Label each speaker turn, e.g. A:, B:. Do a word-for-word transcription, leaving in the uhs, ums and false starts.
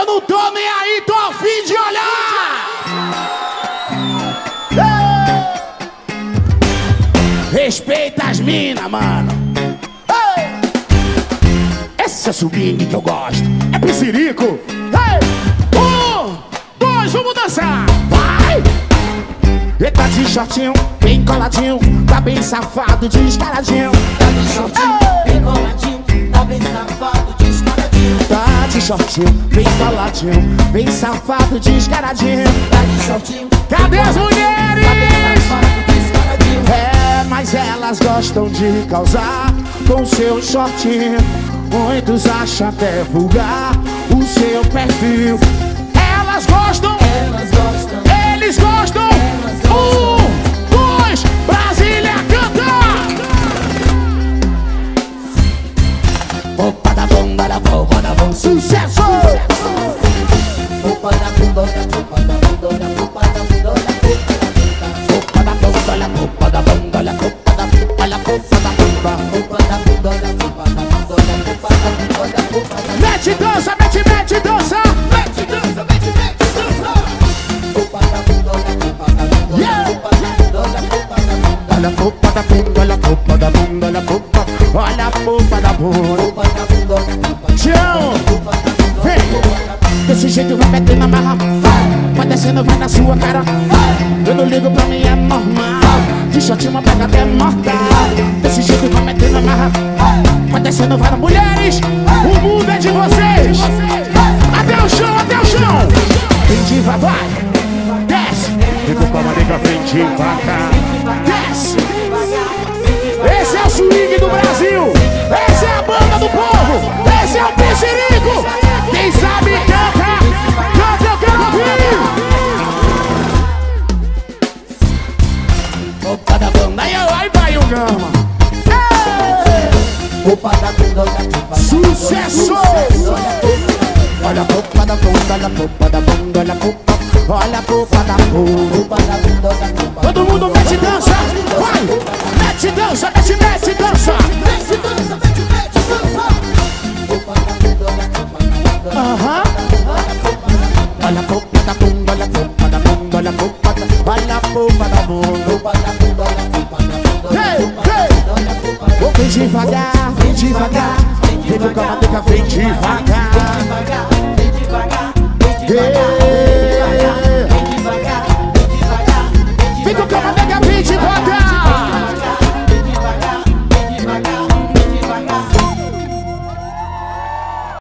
A: Eu não tô nem aí, tô a fim de olhar. Ei! Respeita as minas, mano. Ei! Esse é o swing que eu gosto. É piscirico. Ei! Um, dois, vamos dançar. Vai! Ele tá de shortinho, bem coladinho, tá bem safado, descaradinho.
B: Tá de shortinho, bem coladinho, tá bem safado, descaradinho.
A: Tá de shortinho, bem coladinho, bem safado, descaradinho.
B: Tá de shortinho.
A: Cadê as mulheres?
B: Tá bem safado, descaradinho.
A: É, mas elas gostam de causar com seu shortinho. Muitos acham até vulgar o seu perfil. Elas gostam,
B: Elas gostam,
A: eles gostam. Um, dois, Brasília, canta!
B: opa da bomba da bomba da bomba.
A: Sucesso!
B: Opa da bunda, opa da bunda, opa da bunda,
A: Opa da bomba, la opa da bomba, la opa da bomba, la opa da bomba.
B: opa da bunda, opa da bunda, opa da bunda, opa da.
A: Mete dança, mete, mete dança.
B: Mete dança, mete, mete dança. Opa da bunda, opa da bunda,
A: Yeah.
B: opa da bunda, opa da bunda.
A: Olha a opa da bomba, olha a opa da bomba, olha a opa, olha a opa da bomba.
B: Opa da bunda, opa da bunda,
A: Tchau!
B: opa da bunda,
A: Vem! Desse jeito vai metendo na marra. Vai descendo, vai na sua cara. Eu não ligo, pra mim é normal. De shot uma pega até mortal. Desse jeito vai metendo na marra. Vai descendo, vai nas mulheres. O mundo é de vocês. Até o chão, até o chão. Vem diva, vai. Desce. Vem com a nega, vem devagar. Desce. Esse é o swing do Brasil. Essa é a banda do povo. Esse é o piscirico. Quem sabe canta. Canta, eu quero ouvir.
B: opa da bunda,
A: Aí, aí vai o Gama.
B: opa da bunda, opa da bunda.
A: Sucesso! Olha a popa da bunda, olha a popa da bunda, olha a popa, olha a popa da bunda.
B: Opa da bunda, opa da bunda.
A: Todo mundo mete dança, vai! Mete dança, mete, mete dança.
B: Mete dança, mete, mete dança. Opa da bunda, opa da bunda.
A: Aham. Olha a popa da bunda, olha a popa da bunda, olha a popa da, olha a popa da bunda.
B: Opa da bunda, opa da bunda.
A: Hey, hey! Vou bem devagar, vem devagar. Vem com a nega, vem devagar.
B: Vem devagar, vem devagar, vem devagar.
A: Hey.